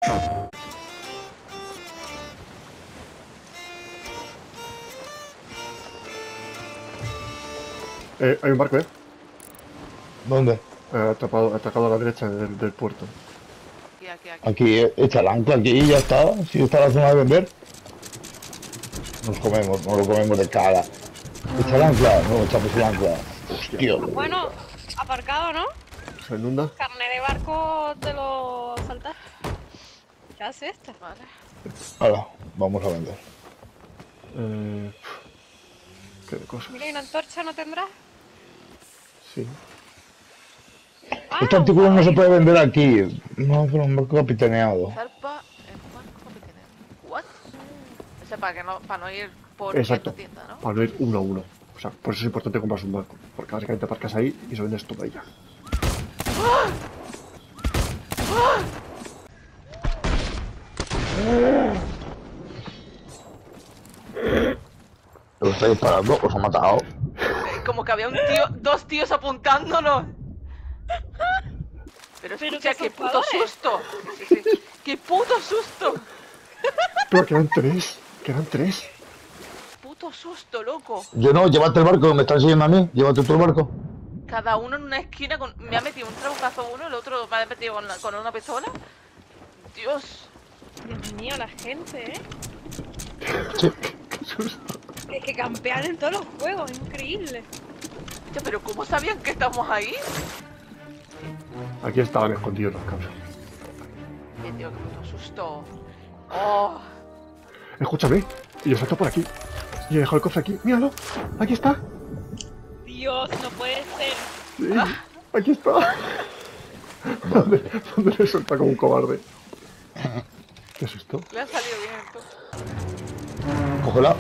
Hay un barco, ¿Dónde? atracado a la derecha del puerto. Aquí. Aquí, echa el ancla aquí y ya está. Si está la zona de vender, nos lo comemos de cara. Echa el ancla, no, echamos el ancla. Hostia. Bueno, aparcado, ¿no? ¿Se inunda? Carne de barco te lo saltas. ¿Qué hace esta? Vale. Ahora, vamos a vender. ¿Qué cosa? Mira, ¿y una antorcha no tendrás? Sí. Este artículo no se puede vender aquí. No, pero un barco capitaneado. Zarpa en barco capitán. ¿What? Ese para no ir por Exacto. tienda, ¿no? Para no ir uno a uno. O sea, por eso es importante comprar un barco. Porque básicamente aparcas ahí y se vendes todo ella. ¿Lo está disparando? ¿Os ha matado? Como que había dos tíos apuntándonos. Pero escucha, qué puto susto. Sí. ¡Qué puto susto! Pero quedan tres. Quedan tres. Puto susto, loco. Yo no, llévate el barco, me están siguiendo a mí. Llévate tú el barco. Cada uno en una esquina me ha metido un trabucazo uno, el otro me ha metido con una pistola. Dios. Dios mío, la gente, ¿eh? Sí. Qué susto. Es que campean en todos los juegos, es increíble. Hostia, pero ¿cómo sabían que estamos ahí? Aquí estaban escondidos los cabros. Tío, qué puto susto. Oh. Escúchame. Y yo salto por aquí. Y he dejado el cofre aquí. Míralo. Aquí está. Dios, no puede ser. Sí. Aquí está. ¿Dónde le suelta como un cobarde? ¿Qué es esto? Le ha salido bien esto. Cógela.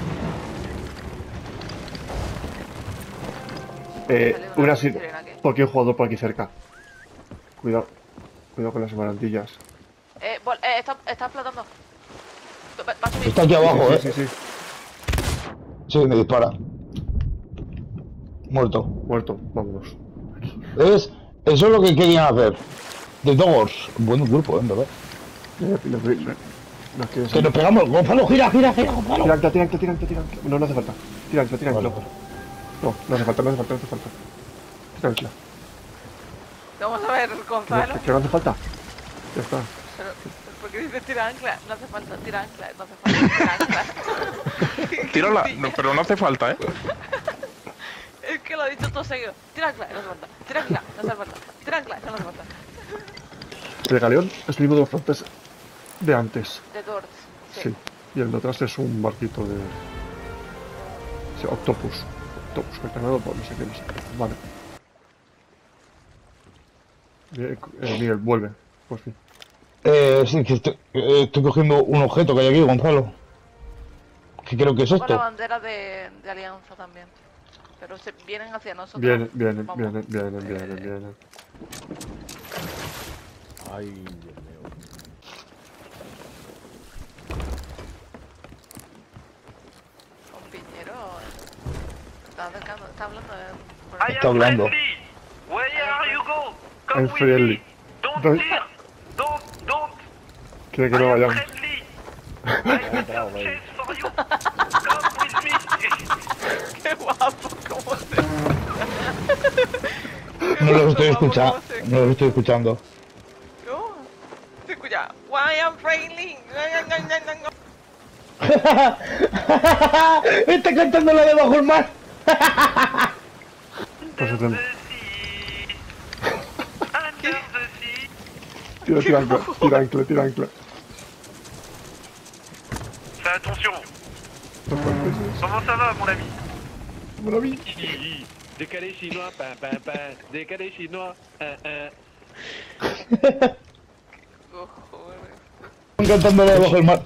Una sí. Porque hay un jugador por aquí cerca. Cuidado. Cuidado con las barandillas. Está flotando. Va a subir. Está aquí abajo, Sí. Sí, me dispara. Muerto. Muerto. Vámonos. ¿Ves? Eso es lo que querían hacer. The Doors. Buen grupo, en verdad. Que nos pegamos. Gonzalo, gira, Gonzalo. Tira ancla. No hace falta. Tira ancla. Vale. No hace falta. Tira ancla. Vamos a ver, Gonzalo. ¿Que no hace falta? Ya está. ¿Por qué dices tira ancla? No hace falta, tira ancla, no hace falta, tira ancla. Tírala, no, pero no hace falta, ¿eh? Es que lo ha dicho todo seguido. Tira ancla, no hace falta. Tira ancla, no hace falta. Tira ancla, no hace falta. El galeón es el mismo de los frontes de antes. De Doors. Sí. Y el de atrás es un barquito de... Sí, Octopus. Cargado por no sé qué. Vale. Miguel, vuelve. Por fin. Sí, que estoy cogiendo un objeto que hay aquí, Gonzalo. ¿Qué creo que es Con la esto? bandera de Alianza también. Pero vienen hacia nosotros. Vienen. Ay, Dios mío. Con Piñero. Está hablando de... Está hablando. Where are you go? I'm Come with friendly. me. Don't Don't- fear. Don't. Quiere que I no am vayamos. friendly. I will chase for you. Come with me. ¡Qué guapo! ¿Cómo se...? No los estoy escuchando. No los estoy escuchando. No. Se escucha. Why am friendly? Está cantando la de bajo el mar. Pues Under hacemos. the sea. Under the sea. Tira ancla. Fais attention. Comment ça va, mon ami? Mon ami. Décalé chinois, décalé chinois, Están cantando la de bajo el mar.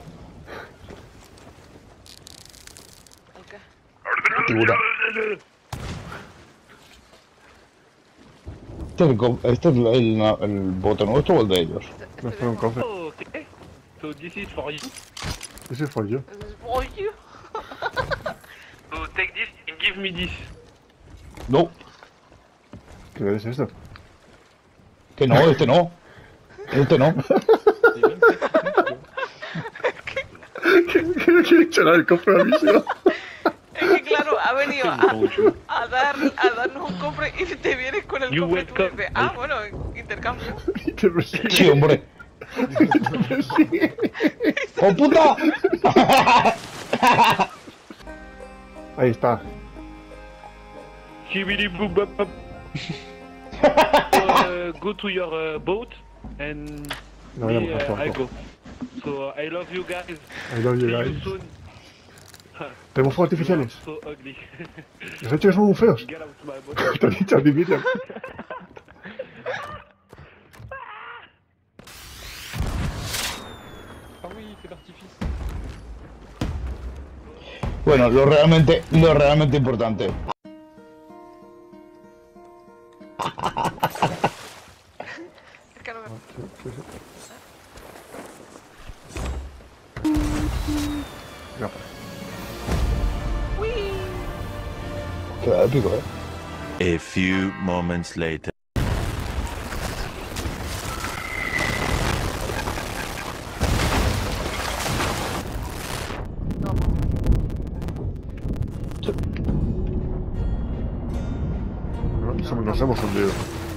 Figura. Este es el bote nuestro o el de ellos. Me espera un cofre. Oh, okay. So this is for you. Ese fue yo. Oye. So take this and give me this. No, ¿Qué es esto? que no, este no. Este no. Será el cofre de la misión. Es que claro, ha venido a darnos un cofre y te vienes con el You cofre tú y welcome. dices, ah, bueno, intercambio. Sí, hombre. ¡Oh, puta! Ahí está. Shibidi boop bop bop. Go to your boat and No, me, ya hemos pasado. I go. So I love you guys. I love you See guys. you soon. ¿Tenemos fuegos artificiales? So ugly. ¿Los he hecho que son muy feos? Get out my boat. Te he dicho a ti, Miriam. Bueno, lo realmente importante. Es que no me... No. Queda épico, A few moments later. Nos hemos hundido.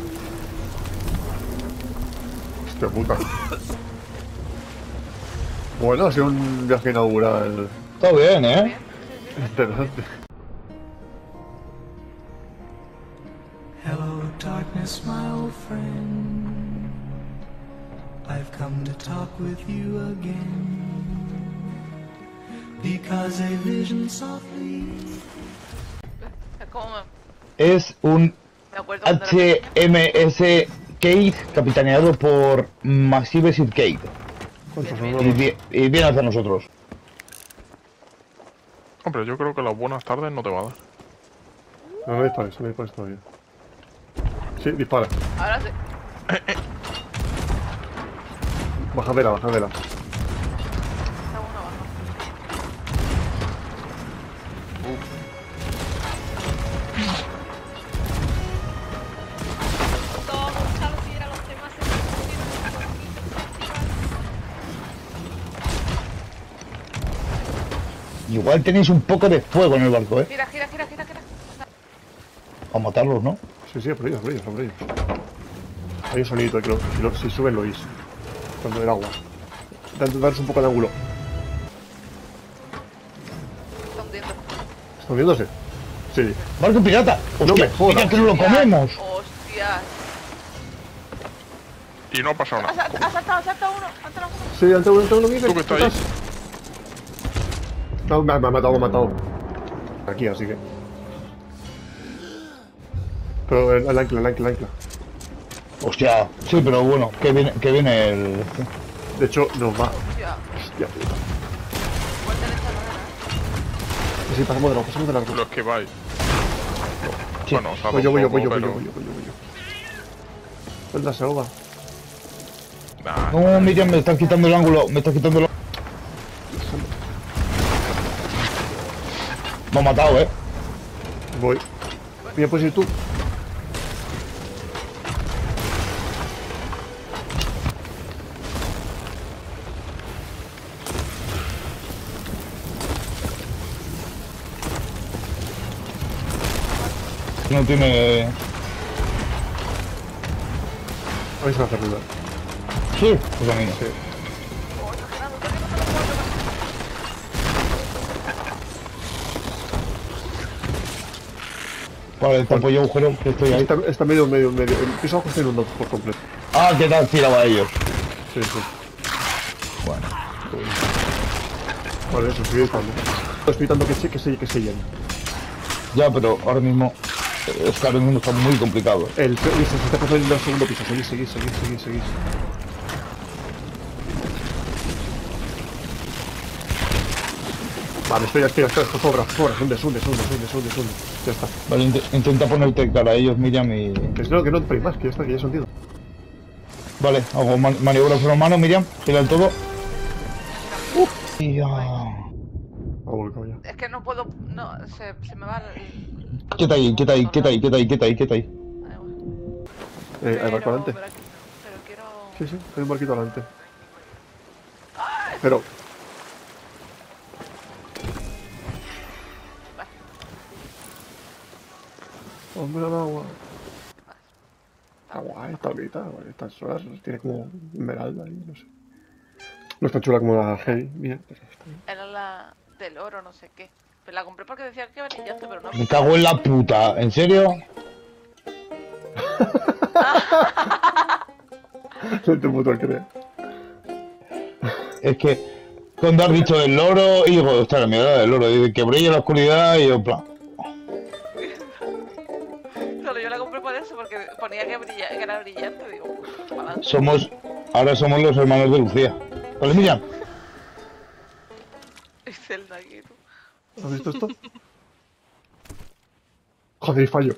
Hostia puta. Bueno, ha sido un viaje inaugural Está bien, Bien, interesante. Hello, darkness, my old friend. I've come to talk with you again. Because a vision softly. es como... Es un Me acuerdo cuando era HMS Kate capitaneado por Massive Seed Kate. ¿Cuántos Bien, son? Y viene hacia nosotros. Hombre, yo creo que las buenas tardes no te va a dar. No dispares todavía. Sí, dispara. Ahora sí. Baja vela. Está uno abajo. Todos Charlie a los demás se Igual tenéis un poco de fuego en el barco, Gira. A matarlos, ¿no? Sí, por ellos. Hay un sonidito que si suben lo oís. Cuando el agua. Daros un poco de ángulo. Está hundiendo. ¿Está hundiéndose? Sí. ¡Barco pirata! No me ¡Hostia! jodas. ¡Mira que no lo comemos! Hostias. Y no ha pasado nada. Ha saltado uno. Ha saltado uno. Sí, ante uno, Miguel. Tú que estás ahí. No, me ha matado. Aquí, así que. Pero el ancla. ¡Hostia! Sí, pero bueno, que viene el... De hecho, nos va. Hostia. Hostia puta. Igual te le echa la Sí, pasamos de largo. Los que vais. Sí. Bueno, o sea, Voy yo. pero- Suelta, se ahoga. Nah, No, Miriam, me están quitando el ángulo, Me ha matado, Voy. Mira, puedes ir tú. No tiene... A ver si va a hacer ruido. Sí, pues a mí no. Sí. Vale, tapo yo agujero, que estoy ahí. Está medio. El piso abajo está inundado por completo. Ah, ¿qué tal tiraba a ellos? Sí. Bueno. Vale, eso, sigue disparando. Estoy gritando que se llene. Ya, pero ahora mismo... Es que ahora mismo está muy complicado. Se está construyendo el segundo piso. Seguís. Vale, espera, sobra. Hunde. Ya está. Vale, intenta ponerte cara a ellos, Miriam, y... Que no esperéis más, que ya está, que ya se hundido. Vale, hago maniobra sobre mano, Miriam, gira el todo. Y ya... Ha volcado ya. Es que no puedo... No, se me va el... Quieta ahí. Da igual. ¿Hay barco adelante? Pero quiero... Sí, hay un barquito adelante. Pero... Hombre, al agua. Está guay, está bonita, estas horas tiene como esmeralda y no sé. No está chula como la Hey, bien, pero está bien. Era la del oro, no sé qué. Pero la compré porque decía que brillante, pero no. Me cago en la puta, ¿en serio? No te puedo creer. Es que cuando has dicho del loro, y digo, ostras, mira del loro, dice que brilla en la oscuridad y yo, en plan, Solo yo la compré por eso, porque ponía que era brillante, digo, pa'lante. ahora somos los hermanos de Lucía. ¿Vale, Miriam? Es el aquí, tú. ¿Has visto esto? Joder, fallo.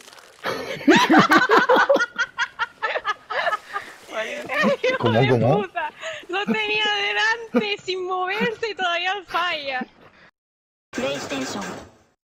¿Cómo? Puta, lo tenía delante sin moverse y todavía falla. PlayStation